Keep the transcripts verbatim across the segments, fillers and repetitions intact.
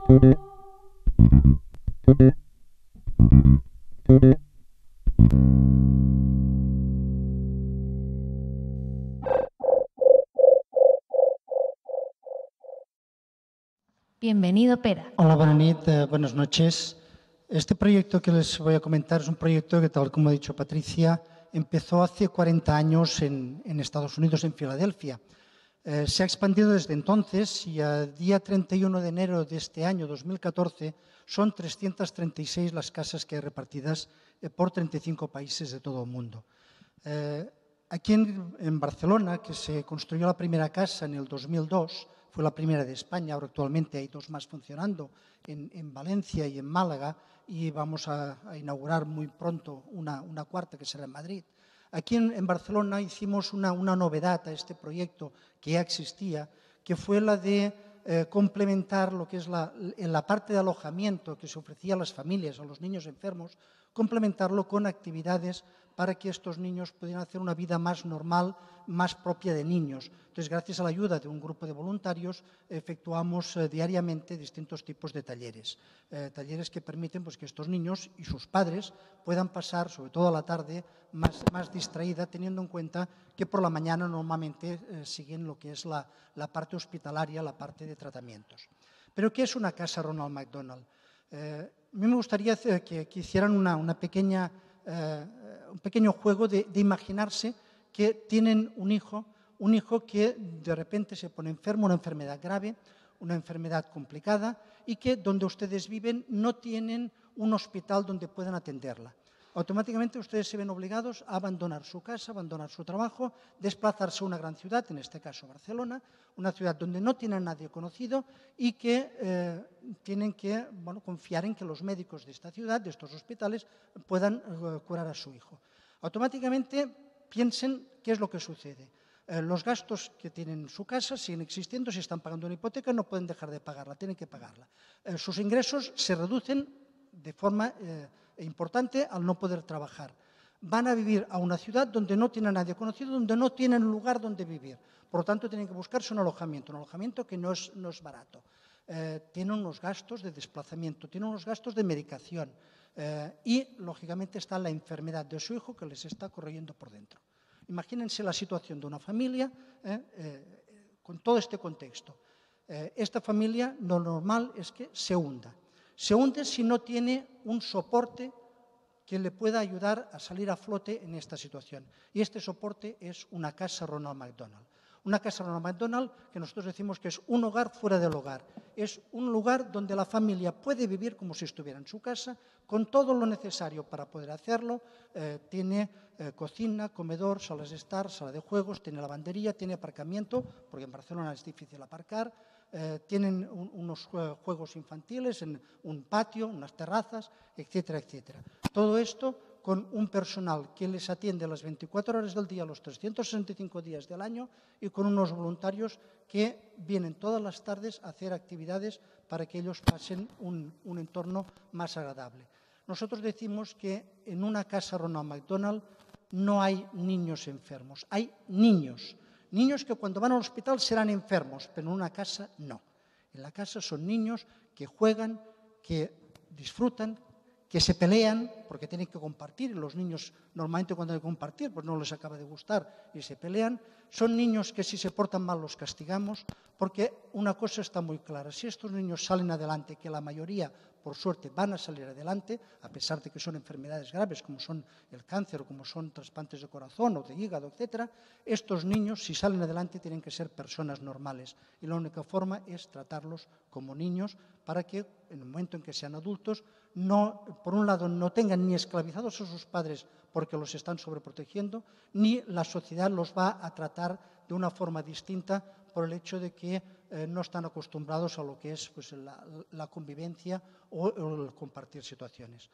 Bienvenido, Pera. Hola, buenas noches. Eh, buenas noches. Este proyecto que les voy a comentar es un proyecto que, tal como ha dicho Patricia, empezó hace cuarenta años en, en Estados Unidos, en Filadelfia. Eh, se ha expandido desde entonces y a día treinta y uno de enero de este año, dos mil catorce, son trescientas treinta y seis las casas que hay repartidas eh, por treinta y cinco países de todo el mundo. Eh, aquí en, en Barcelona, que se construyó la primera casa en el dos mil dos, fue la primera de España, ahora actualmente hay dos más funcionando en, en Valencia y en Málaga, y vamos a, a inaugurar muy pronto una, una cuarta que será en Madrid. Aquí en, en Barcelona hicimos una, una novedad a este proyecto que ya existía, que fue la de eh, complementar lo que es la, en la parte de alojamiento que se ofrecía a las familias, a los niños enfermos, complementarlo con actividades para que estos niños pudieran hacer una vida más normal, más propia de niños. Entonces, gracias a la ayuda de un grupo de voluntarios, efectuamos eh, diariamente distintos tipos de talleres. Eh, talleres que permiten pues, que estos niños y sus padres puedan pasar, sobre todo a la tarde, más, más distraída, teniendo en cuenta que por la mañana normalmente eh, siguen lo que es la, la parte hospitalaria, la parte de tratamientos. ¿Pero qué es una casa Ronald McDonald? Eh, a mí me gustaría que, que hicieran una, una pequeña, eh, un pequeño juego de, de imaginarse que tienen un hijo, un hijo que de repente se pone enfermo, una enfermedad grave, una enfermedad complicada y que donde ustedes viven no tienen un hospital donde puedan atenderla. Automáticamente ustedes se ven obligados a abandonar su casa, abandonar su trabajo, desplazarse a una gran ciudad, en este caso Barcelona, una ciudad donde no tienen a nadie conocido y que eh, tienen que bueno, confiar en que los médicos de esta ciudad, de estos hospitales, puedan eh, curar a su hijo. Automáticamente piensen qué es lo que sucede. Eh, los gastos que tienen en su casa siguen existiendo, si están pagando una hipoteca no pueden dejar de pagarla, tienen que pagarla. Eh, sus ingresos se reducen de forma eh, importante al no poder trabajar. Van a vivir a una ciudad donde no tienen a nadie conocido, donde no tienen lugar donde vivir. Por lo tanto, tienen que buscarse un alojamiento, un alojamiento que no es, no es barato. Eh, tienen unos gastos de desplazamiento, tienen unos gastos de medicación eh, y, lógicamente, está la enfermedad de su hijo que les está corroyendo por dentro. Imagínense la situación de una familia eh, eh, con todo este contexto. Eh, esta familia, lo normal es que se hunda. Se hunde si no tiene un soporte que le pueda ayudar a salir a flote en esta situación. Y este soporte es una casa Ronald McDonald. Una casa Ronald McDonald que nosotros decimos que es un hogar fuera del hogar. Es un lugar donde la familia puede vivir como si estuviera en su casa, con todo lo necesario para poder hacerlo. Eh, tiene eh, cocina, comedor, salas de estar, sala de juegos, tiene lavandería, tiene aparcamiento, porque en Barcelona es difícil aparcar. Eh, tienen un, unos juegos infantiles en un patio, unas terrazas, etcétera, etcétera. Todo esto con un personal que les atiende las veinticuatro horas del día, los trescientos sesenta y cinco días del año y con unos voluntarios que vienen todas las tardes a hacer actividades para que ellos pasen un, un entorno más agradable. Nosotros decimos que en una casa Ronald McDonald no hay niños enfermos, hay niños. Niños que cuando van al hospital serán enfermos, pero en una casa no. En la casa son niños que juegan, que disfrutan, que se pelean porque tienen que compartir. Los niños normalmente cuando hay que compartir pues no les acaba de gustar y se pelean. Son niños que si se portan mal los castigamos, porque una cosa está muy clara. Si estos niños salen adelante, que la mayoría por suerte van a salir adelante, a pesar de que son enfermedades graves como son el cáncer o como son trasplantes de corazón o de hígado, etcétera, estos niños, si salen adelante, tienen que ser personas normales. Y la única forma es tratarlos como niños para que en el momento en que sean adultos, no, por un lado, no tengan ni esclavizados a sus padres porque los están sobreprotegiendo, ni la sociedad los va a tratar de una forma distinta por el hecho de que eh, no están acostumbrados a lo que es pues, la, la convivencia o el compartir situaciones.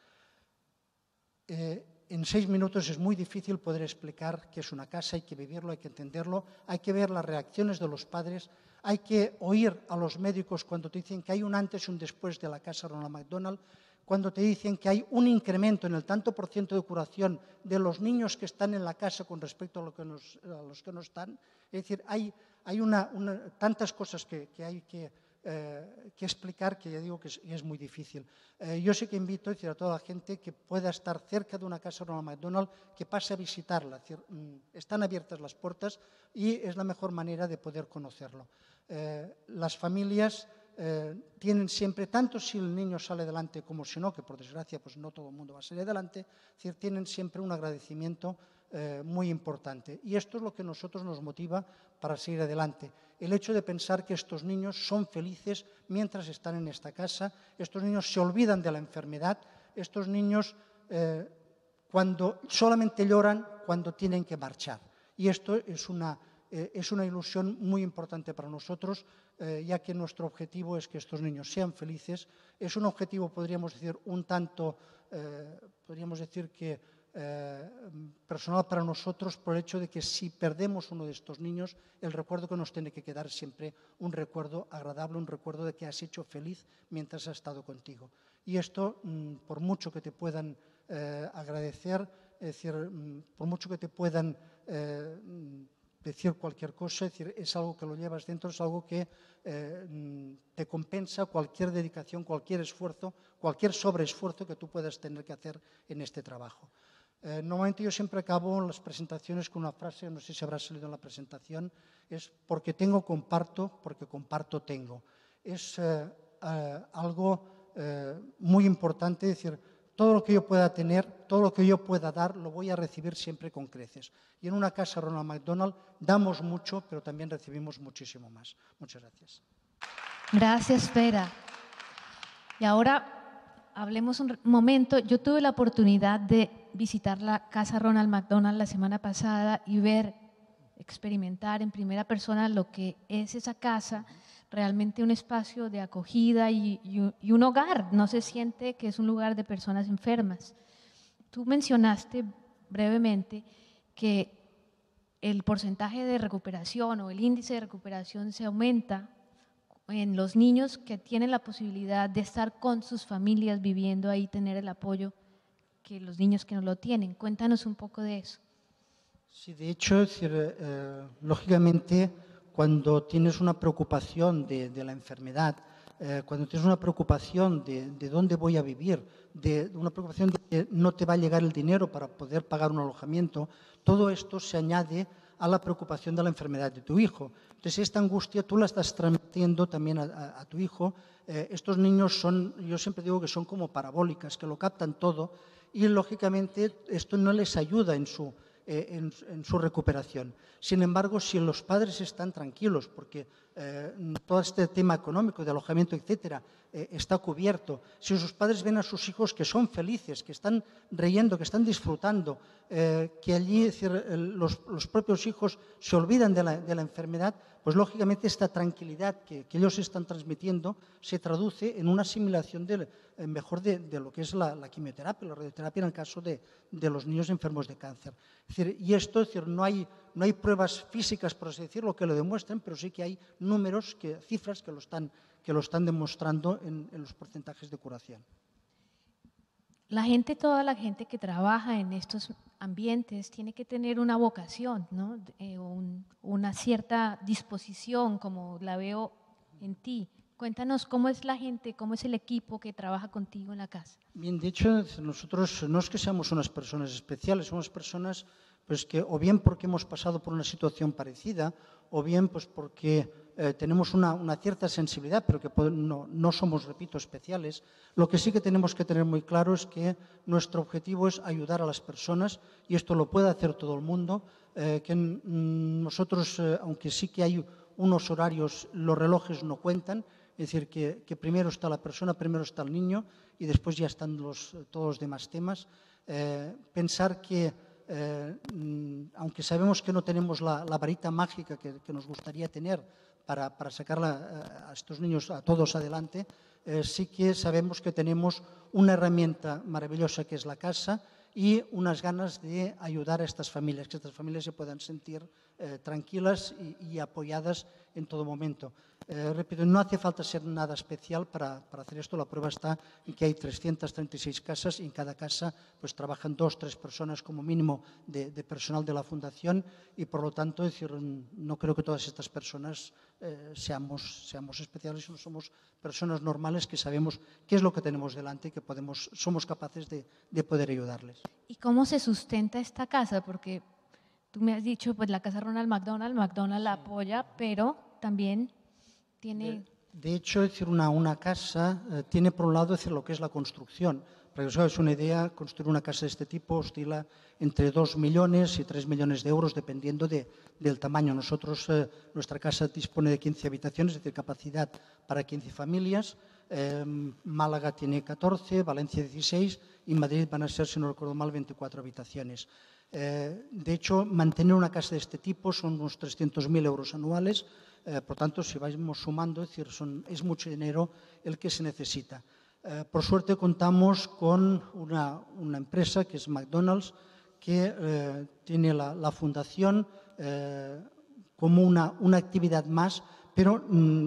Eh, en seis minutos es muy difícil poder explicar qué es una casa, hay que vivirlo, hay que entenderlo, hay que ver las reacciones de los padres, hay que oír a los médicos cuando te dicen que hay un antes y un después de la casa Ronald McDonald, cuando te dicen que hay un incremento en el tanto por ciento de curación de los niños que están en la casa con respecto a, lo que nos, a los que no están. Es decir, hay, hay una, una, tantas cosas que, que hay que eh, que explicar, que ya digo que es, es muy difícil. Eh, yo sí que invito es decir, a toda la gente que pueda estar cerca de una casa Ronald McDonald, que pase a visitarla. Es decir, están abiertas las puertas y es la mejor manera de poder conocerlo. Eh, las familias eh, tienen siempre, tanto si el niño sale adelante como si no, que por desgracia pues no todo el mundo va a salir adelante, es decir, tienen siempre un agradecimiento eh, muy importante. Y esto es lo que a nosotros nos motiva para seguir adelante. El hecho de pensar que estos niños son felices mientras están en esta casa, estos niños se olvidan de la enfermedad, estos niños eh, cuando solamente lloran cuando tienen que marchar. Y esto es una, eh, es una ilusión muy importante para nosotros, eh, ya que nuestro objetivo es que estos niños sean felices. Es un objetivo, podríamos decir, un tanto, eh, podríamos decir que eh, personal para nosotros, por el hecho de que si perdemos uno de estos niños, el recuerdo que nos tiene que quedar siempre un recuerdo agradable, un recuerdo de que has hecho feliz mientras has estado contigo. Y esto, mm, por mucho que te puedan eh, agradecer, es decir, mm, por mucho que te puedan eh, decir cualquier cosa, es decir, es algo que lo llevas dentro, es algo que eh, te compensa cualquier dedicación, cualquier esfuerzo, cualquier sobreesfuerzo que tú puedas tener que hacer en este trabajo. Eh, normalmente yo siempre acabo las presentaciones con una frase, no sé si habrá salido en la presentación, es porque tengo, comparto, porque comparto, tengo. Es eh, eh, algo eh, muy importante, es decir, todo lo que yo pueda tener, todo lo que yo pueda dar, lo voy a recibir siempre con creces. Y en una casa Ronald McDonald damos mucho, pero también recibimos muchísimo más. Muchas gracias. Gracias, Pera. Y ahora hablemos un momento. Yo tuve la oportunidad de visitar la casa Ronald McDonald la semana pasada y ver, experimentar en primera persona lo que es esa casa, realmente un espacio de acogida y, y, y un hogar. No se siente que es un lugar de personas enfermas. Tú mencionaste brevemente que el porcentaje de recuperación o el índice de recuperación se aumenta en los niños que tienen la posibilidad de estar con sus familias viviendo ahí, tener el apoyo que los niños que no lo tienen. Cuéntanos un poco de eso. Sí, de hecho, es decir, eh, lógicamente, cuando tienes una preocupación de, de la enfermedad, eh, cuando tienes una preocupación de, de dónde voy a vivir, de, de una preocupación de que no te va a llegar el dinero para poder pagar un alojamiento, todo esto se añade a la preocupación de la enfermedad de tu hijo. Entonces, esta angustia tú la estás transmitiendo también a, a, a tu hijo. Eh, estos niños son, yo siempre digo que son como parabólicas, que lo captan todo y, lógicamente, esto no les ayuda en su Eh, en, en su recuperación. Sin embargo, si los padres están tranquilos porque eh, todo este tema económico de alojamiento, etcétera, eh, está cubierto, si sus padres ven a sus hijos que son felices, que están riendo, que están disfrutando, eh, que allí es decir, los, los propios hijos se olvidan de la, de la enfermedad, pues lógicamente esta tranquilidad que, que ellos están transmitiendo se traduce en una asimilación de, eh, mejor de, de lo que es la, la quimioterapia, la radioterapia en el caso de, de los niños enfermos de cáncer. Es decir, y esto, es decir, no hay, no hay pruebas físicas, por así decirlo, que lo demuestren, pero sí que hay números, que, cifras que lo están, que lo están demostrando en, en los porcentajes de curación. La gente, toda la gente que trabaja en estos ambientes tiene que tener una vocación, ¿no? Eh, un, una cierta disposición, como la veo en ti. Cuéntanos cómo es la gente, cómo es el equipo que trabaja contigo en la casa. Bien, de hecho, nosotros no es que seamos unas personas especiales, somos personas pues, que o bien porque hemos pasado por una situación parecida o bien pues, porque eh, tenemos una, una cierta sensibilidad, pero que no, no somos, repito, especiales. Lo que sí que tenemos que tener muy claro es que nuestro objetivo es ayudar a las personas y esto lo puede hacer todo el mundo, eh, que mm, nosotros, eh, aunque sí que hay unos horarios, los relojes no cuentan. Es decir, que, que primero está la persona, primero está el niño y después ya están los, todos los demás temas. Eh, pensar que, eh, aunque sabemos que no tenemos la, la varita mágica que, que nos gustaría tener para, para sacar a, a estos niños, a todos adelante, eh, sí que sabemos que tenemos una herramienta maravillosa que es la casa y unas ganas de ayudar a estas familias, que estas familias se puedan sentir eh, tranquilas y, y apoyadas en todo momento. Eh, repito, no hace falta ser nada especial para, para hacer esto. La prueba está en que hay trescientas treinta y seis casas y en cada casa pues, trabajan dos, tres personas como mínimo de, de personal de la Fundación y, por lo tanto, es decir, no creo que todas estas personas eh, seamos, seamos especiales, sino somos personas normales que sabemos qué es lo que tenemos delante y que podemos, somos capaces de, de poder ayudarles. ¿Y cómo se sustenta esta casa? Porque tú me has dicho, pues la casa Ronald McDonald, McDonald la apoya, pero también tiene… De hecho, es decir, una, una casa eh, tiene por un lado decir, lo que es la construcción. Para que os hagáis una idea, construir una casa de este tipo oscila entre dos millones y tres millones de euros, dependiendo de, del tamaño. Nosotros, eh, nuestra casa dispone de quince habitaciones, es decir, capacidad para quince familias. Eh, Málaga tiene catorce, Valencia dieciséis y Madrid van a ser, si no recuerdo mal, veinticuatro habitaciones. Eh, de hecho, mantener una casa de este tipo son unos trescientos mil euros anuales. Eh, por tanto, si vamos sumando, es decir, son, es mucho dinero el que se necesita. Eh, por suerte, contamos con una, una empresa que es McDonald's, que eh, tiene la, la fundación eh, como una, una actividad más, pero mmm,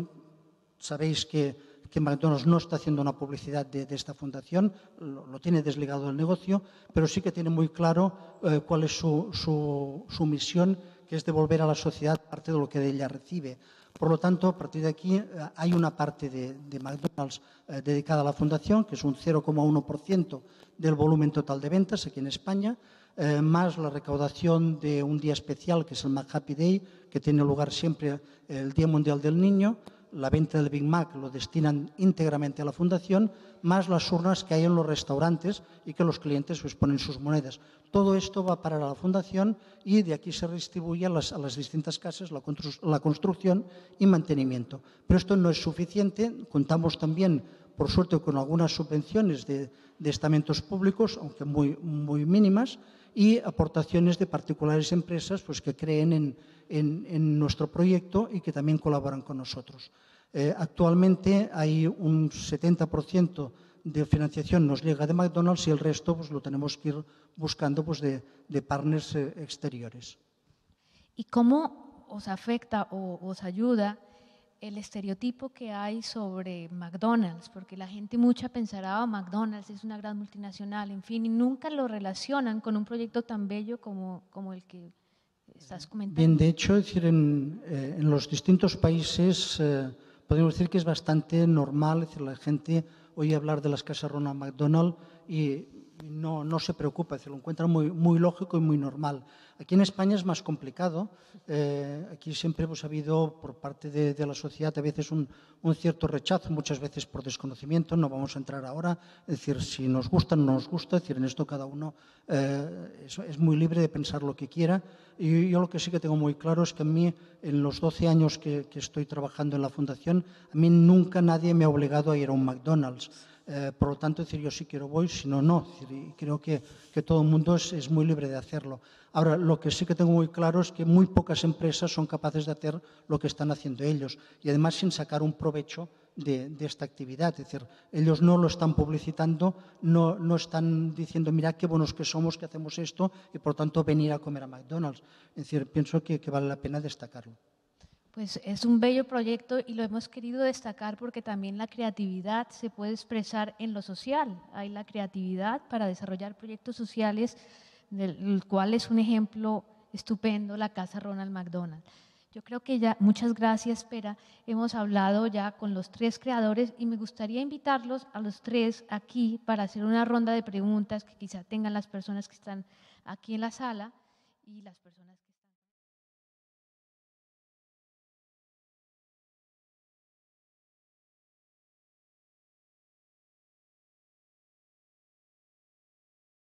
sabéis que que McDonald's no está haciendo una publicidad de, de esta fundación, lo, lo tiene desligado del negocio, pero sí que tiene muy claro eh, cuál es su, su, su misión, que es devolver a la sociedad parte de lo que de ella recibe. Por lo tanto, a partir de aquí eh, hay una parte de, de McDonald's eh, dedicada a la fundación, que es un cero coma uno por ciento del volumen total de ventas aquí en España, eh, más la recaudación de un día especial, que es el McHappy Day, que tiene lugar siempre el Día Mundial del Niño. La venta del Big Mac lo destinan íntegramente a la fundación, más las urnas que hay en los restaurantes y que los clientes pues, ponen sus monedas. Todo esto va a parar a la fundación y de aquí se redistribuye a las, a las distintas casas la, constru la construcción y mantenimiento. Pero esto no es suficiente, contamos también, por suerte, con algunas subvenciones de, de estamentos públicos, aunque muy, muy mínimas, y aportaciones de particulares empresas pues, que creen en, en, en nuestro proyecto y que también colaboran con nosotros. Eh, actualmente hay un setenta por ciento de financiación nos llega de McDonald's y el resto pues, lo tenemos que ir buscando pues, de, de partners eh, exteriores. ¿Y cómo os afecta o os ayuda el estereotipo que hay sobre McDonald's? Porque la gente mucha pensará, oh, McDonald's es una gran multinacional, en fin, y nunca lo relacionan con un proyecto tan bello como, como el que estás comentando. Bien, de hecho, es decir, en, eh, en los distintos países eh, podemos decir que es bastante normal, es decir, la gente oye hablar de las casas Ronald McDonald y no, no se preocupa, es decir, lo encuentra muy, muy lógico y muy normal. Aquí en España es más complicado, eh, aquí siempre pues, ha habido por parte de, de la sociedad a veces un, un cierto rechazo, muchas veces por desconocimiento, no vamos a entrar ahora, es decir, si nos gusta o no nos gusta, es decir, en esto cada uno eh, es, es muy libre de pensar lo que quiera y yo lo que sí que tengo muy claro es que a mí, en los doce años que, que estoy trabajando en la Fundación, a mí nunca nadie me ha obligado a ir a un McDonald's. Eh, por lo tanto, decir, yo si quiero voy, si no, no. Es decir, y creo que, que todo el mundo es, es muy libre de hacerlo. Ahora, lo que sí que tengo muy claro es que muy pocas empresas son capaces de hacer lo que están haciendo ellos y además sin sacar un provecho de, de esta actividad. Es decir, ellos no lo están publicitando, no, no están diciendo, mira qué buenos que somos, que hacemos esto y por tanto venir a comer a McDonald's. Es decir, pienso que, que vale la pena destacarlo. Pues es un bello proyecto y lo hemos querido destacar porque también la creatividad se puede expresar en lo social. Hay la creatividad para desarrollar proyectos sociales, del cual es un ejemplo estupendo la Casa Ronald McDonald. Yo creo que ya, muchas gracias, Pera. Hemos hablado ya con los tres creadores y me gustaría invitarlos a los tres aquí para hacer una ronda de preguntas que quizá tengan las personas que están aquí en la sala y las personas que